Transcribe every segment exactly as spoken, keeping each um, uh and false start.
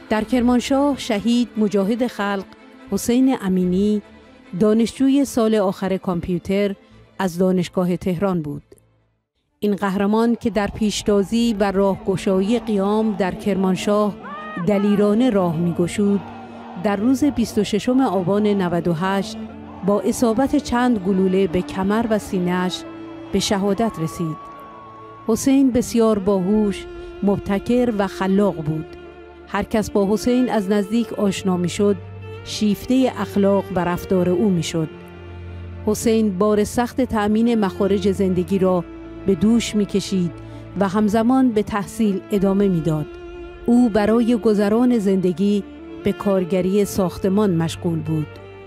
در کرمانشاه شهید مجاهد خلق حسین امینی دانشجوی سال آخر کامپیوتر از دانشگاه تهران بود. این قهرمان که در پیشتازی و راهگشایی قیام در کرمانشاه دلیرانه راه می‌گشود، در روز بیست و ششم آبان نود و هشت با اصابت چند گلوله به کمر و سینه‌اش به شهادت رسید. حسین بسیار باهوش، مبتکر و خلاق بود. هر کس با حسین از نزدیک آشنا می‌شد، شیفته اخلاق و رفتار او می‌شد. حسین بار سخت تأمین مخارج زندگی را به دوش می‌کشید و همزمان به تحصیل ادامه می‌داد. او برای گذران زندگی به کارگری ساختمان مشغول بود.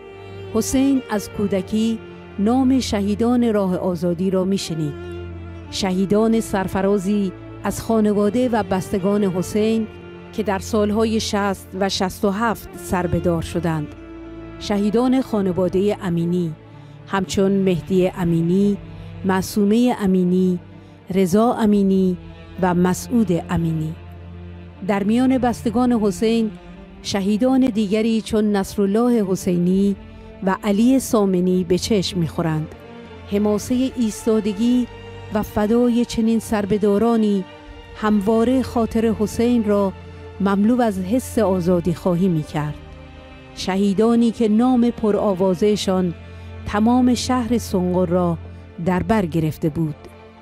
حسین از کودکی نام شهیدان راه آزادی را می‌شنید. شهیدان سرفرازی از خانواده و بستگان حسین که در سالهای شصت و شصت و هفت سربدار شدند. شهیدان خانواده امینی همچون مهدی امینی، معصومه امینی، رضا امینی و مسعود امینی. در میان بستگان حسین شهیدان دیگری چون نصرالله حسینی و علی سامنی به چشم می‌خورند. حماسه ایستادگی و فدای چنین سربدارانی همواره خاطر حسین را مملو از حس آزادی خواهی می‌کرد. شهیدانی که نام پرآوازه‌شان تمام شهر سنقر را در بر گرفته بود.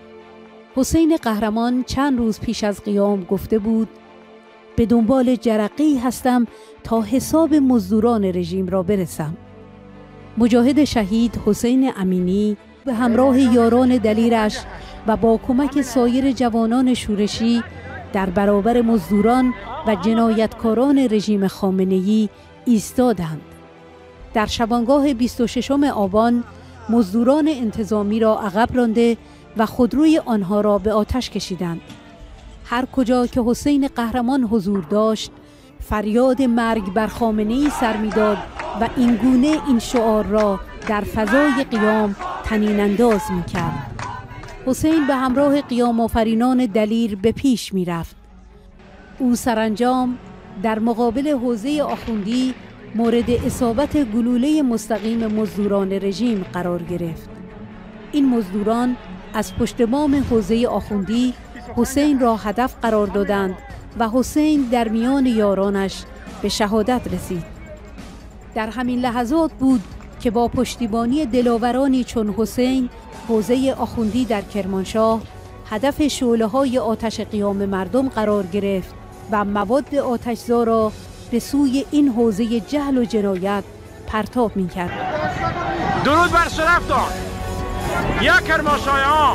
حسین قهرمان چند روز پیش از قیام گفته بود: به دنبال جرقه‌ای هستم تا حساب مزدوران رژیم را برسم. مجاهد شهید حسین امینی به همراه یاران دلیرش و با کمک سایر جوانان شورشی در برابر مزدوران و جنایتکاران رژیم خامنه‌ای ایستادند. در شبانگاه بیست و ششم آبان مزدوران انتظامی را عقب رانده و خودروی آنها را به آتش کشیدند. هر کجا که حسین قهرمان حضور داشت، فریاد مرگ بر خامنه‌ای سر می‌داد و این گونه این شعار را در فضای قیام طنین انداز می‌کرد. حسین به همراه قیام آفرینان دلیر به پیش می‌رفت. او سرانجام در مقابل حوزه آخوندی مورد اصابت گلوله مستقیم مزدوران رژیم قرار گرفت. این مزدوران از پشت بام حوزه آخوندی حسین را هدف قرار دادند و حسین در میان یارانش به شهادت رسید. در همین لحظات بود که با پشتیبانی دلاورانی چون حسین، حوزه آخوندی در کرمانشاه هدف شعله‌های آتش قیام مردم قرار گرفت و مواد آتشزا را به سوی این حوزه جهل و جنایت پرتاب می‌کرد. درود بر شرفتان یا کرمانشاهیان.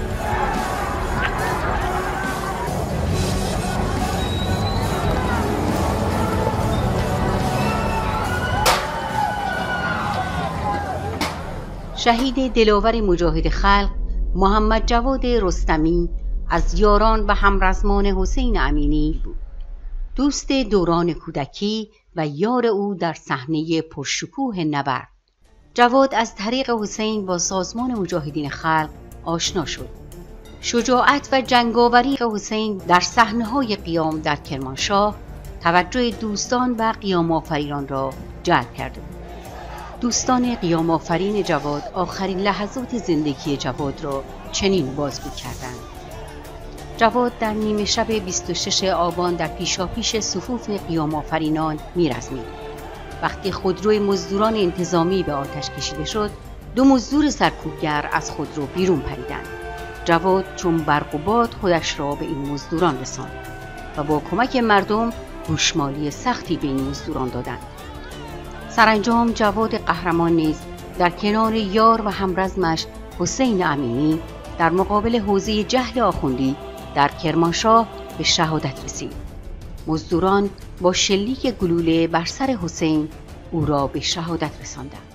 شهید دلاور مجاهد خلق محمد جواد رستمی از یاران و همرزمان حسین امینی بود. دوست دوران کودکی و یار او در صحنه پرشکوه نبرد. جواد از طریق حسین با سازمان مجاهدین خلق آشنا شد. شجاعت و جنگاوری حسین در صحنه‌های قیام در کرمانشاه توجه دوستان و قیام آفرینان را جلب کرده بود. دوستان قیام آفرین جواد آخرین لحظات زندگی جواد را چنین بازگو کردند: جواد در نیمه شب بیست و شش آبان در پیشاپیش صفوف قیام آفرینان می‌رزمید. وقتی خودروی مزدوران انتظامی به آتش کشیده شد، دو مزدور سرکوبگر از خودرو بیرون پریدند. جواد چون برق و باد خودش را به این مزدوران رساند و با کمک مردم گوشمالی سختی به این مزدوران دادند. سرانجام جواد قهرمان نیز در کنار یار و همرزمش حسین امینی در مقابل حوزه جهل آخوندی در کرمانشاه به شهادت رسید. مزدوران با شلیک گلوله بر سر حسین او را به شهادت رساندند.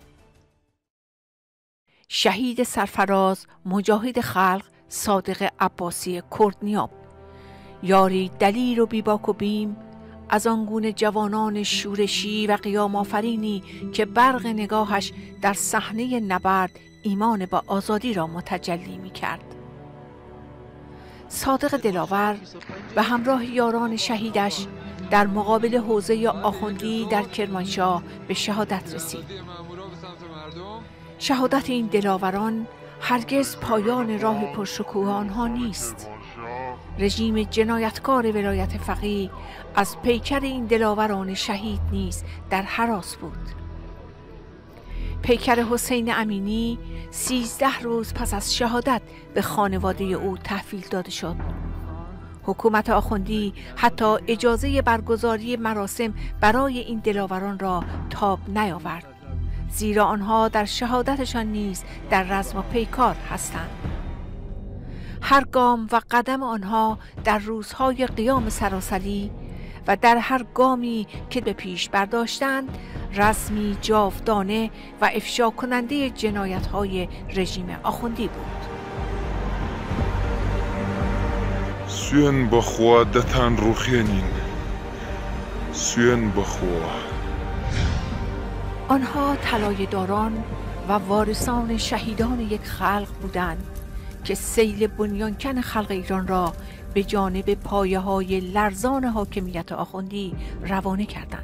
شهید سرفراز مجاهد خلق صادق عباسی کردنیاب، یاری دلیر و بیباک و بیم از آنگونه جوانان شورشی و قیام آفرینی که برق نگاهش در صحنه نبرد ایمان با آزادی را متجلی می کرد. صادق دلاور به همراه یاران شهیدش در مقابل حوزه آخوندی در کرمانشاه به شهادت رسید. شهادت این دلاوران هرگز پایان راه پرشکوه آنها نیست. رژیم جنایتکار ولایت فقیه از پیکر این دلاوران شهید نیز در هراس بود. پیکر حسین امینی سیزده روز پس از شهادت به خانواده او تحویل داده شد. حکومت آخوندی حتی اجازه برگزاری مراسم برای این دلاوران را تاب نیاورد، زیرا آنها در شهادتشان نیز در رزم و پیکار هستند. هر گام و قدم آنها در روزهای قیام سراسری و در هر گامی که به پیش برداشتند رسمی جاودانه و افشا کننده جنایت‌های رژیم آخوندی بود. سوین بخوا دتان روخینین سوین بخوا. آنها طلایه‌داران و وارثان شهیدان یک خلق بودند که سیل بنیانکن خلق ایران را به جانب پایه‌های لرزان حاکمیت آخوندی روانه کردند.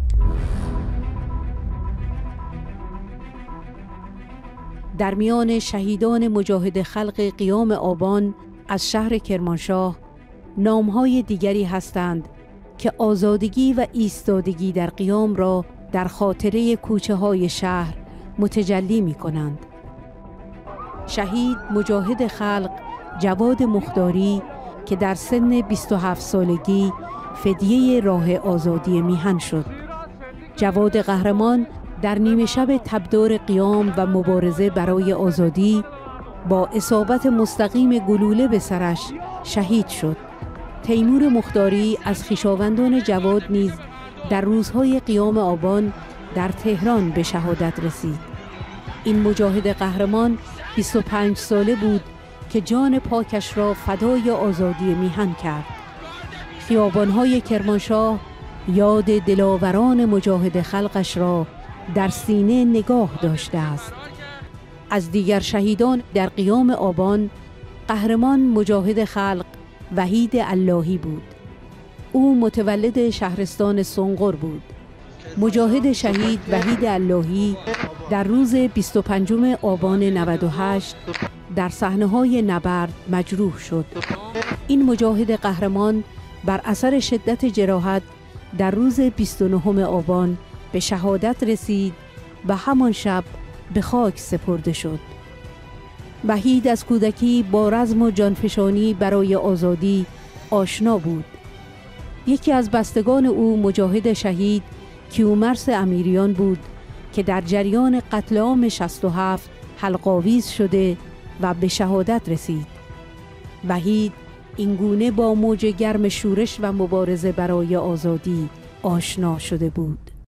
در میان شهیدان مجاهد خلق قیام آبان از شهر کرمانشاه نامهای دیگری هستند که آزادگی و ایستادگی در قیام را در خاطره کوچه های شهر متجلی می کنند. شهید مجاهد خلق جواد مختاری که در سن بیست و هفت سالگی فدیه راه آزادی میهن شد. جواد قهرمان در نیمه شب تبدار قیام و مبارزه برای آزادی با اصابت مستقیم گلوله به سرش شهید شد. تیمور مختاری از خویشاوندان جواد نیز در روزهای قیام آبان در تهران به شهادت رسید. این مجاهد قهرمان بیست و پنج ساله بود که جان پاکش را فدای آزادی میهن کرد. خیابان‌های کرمانشاه یاد دلاوران مجاهد خلقش را در سینه نگاه داشته است. از دیگر شهیدان در قیام آبان قهرمان مجاهد خلق وحید اللهی بود. او متولد شهرستان سنقر بود. مجاهد شهید وحید اللهی در روز بیست و پنجم آبان نود و هشت در صحنه‌های نبرد مجروح شد. این مجاهد قهرمان بر اثر شدت جراحت در روز بیست و نهم آبان به شهادت رسید و همان شب به خاک سپرده شد. وحید از کودکی با رزم و جانفشانی برای آزادی آشنا بود. یکی از بستگان او مجاهد شهید کیومرث امیریان بود که در جریان قتل عام شصت و هفت حلق‌آویز شده و به شهادت رسید. وحید اینگونه با موج گرم شورش و مبارزه برای آزادی آشنا شده بود.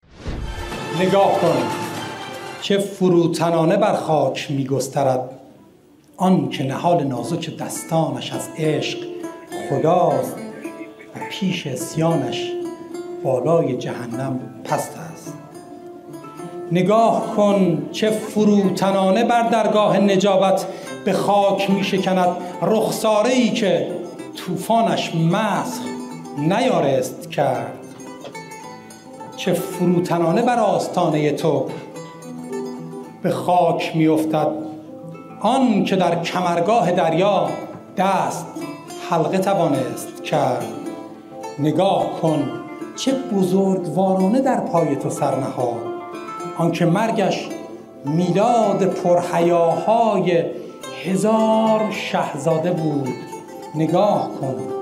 نگاه کن چه فروتنانه بر خاک می‌گسترد آن که نهال نازک دستانش از عشق خداست و پیش عصیانش بالای جهنم پست است. نگاه کن چه فروتنانه بر درگاه نجابت به خاک می شکند رخساره‌ای که طوفانش مسخ نیارست کرد. چه فروتنانه بر آستانه تو به خاک می افتد آن که در کمرگاه دریا دست حلقه توانست کرد. نگاه کن چه بزرگوارانه در پای تو سر نهاد آن که مرگش میلاد پرحیاهای هزار شهزاده بود. نگاه کن